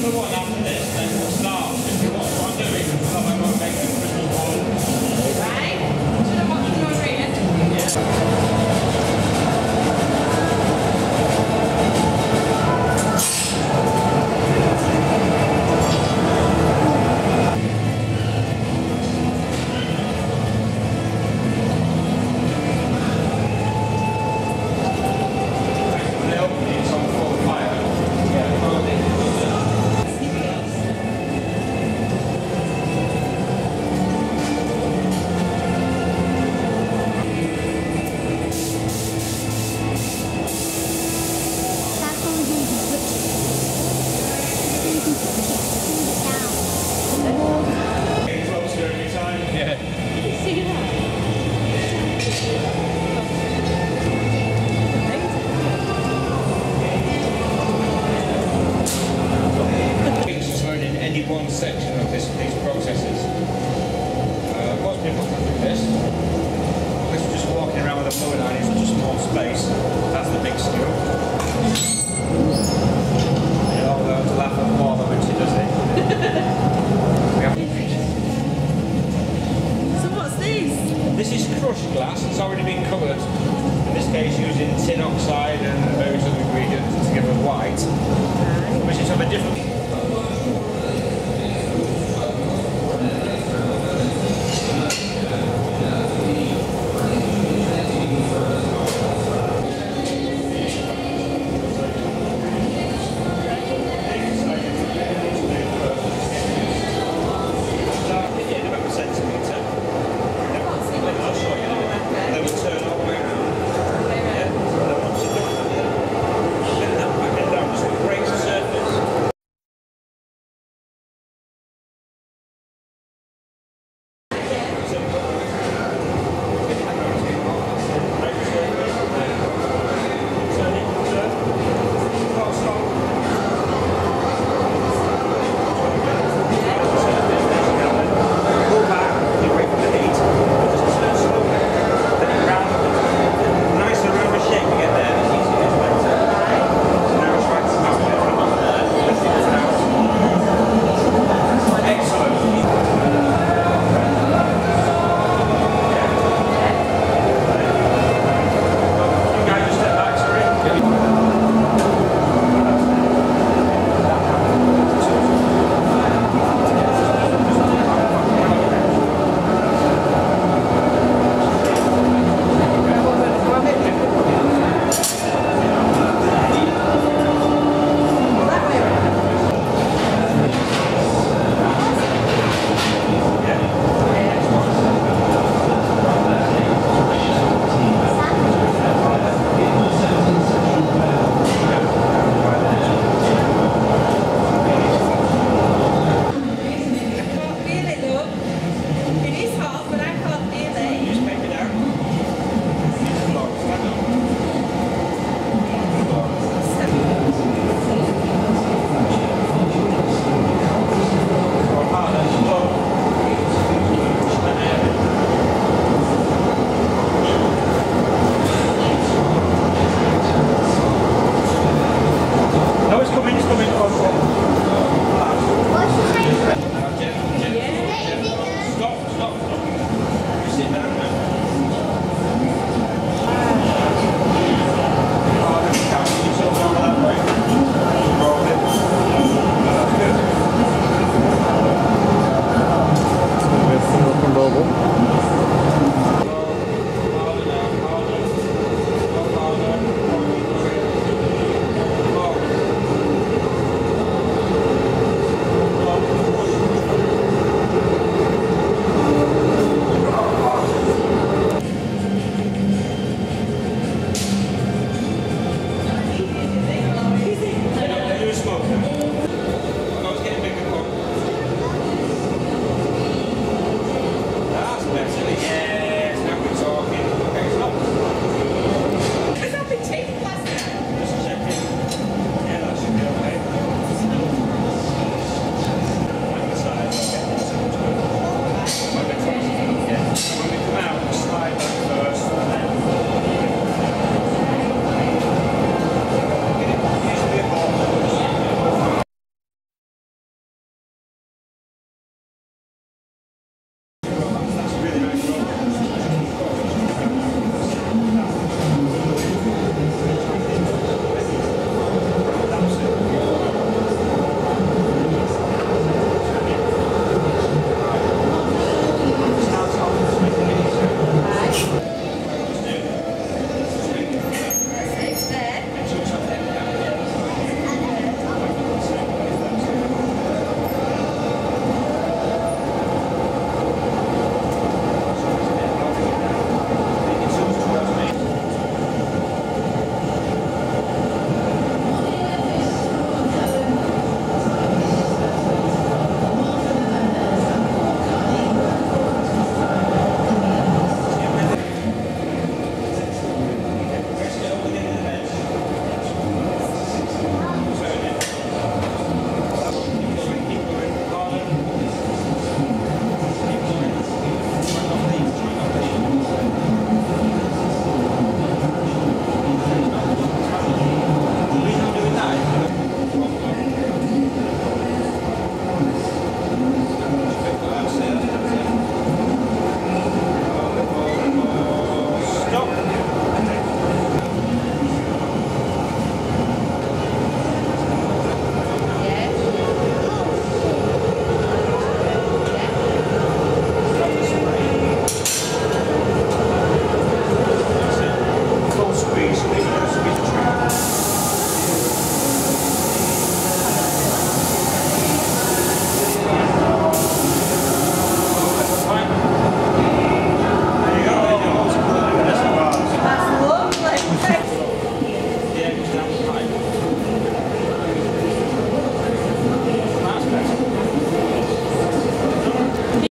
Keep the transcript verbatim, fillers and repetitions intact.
one after this, then we'll start. If you watch what I'm doing, so I'm going to make a crystal ball. Right? Should I watch the read? Yeah. One section of this, these processes. Uh, most people can do this. This is just walking around with a blower line in such a small space. That's the big skill. You know, uh, to laugh at Paula when she does it. So what's this? This is crushed glass. It's already been covered. In this case, using tin oxide and various other ingredients to give it white, which is of a different.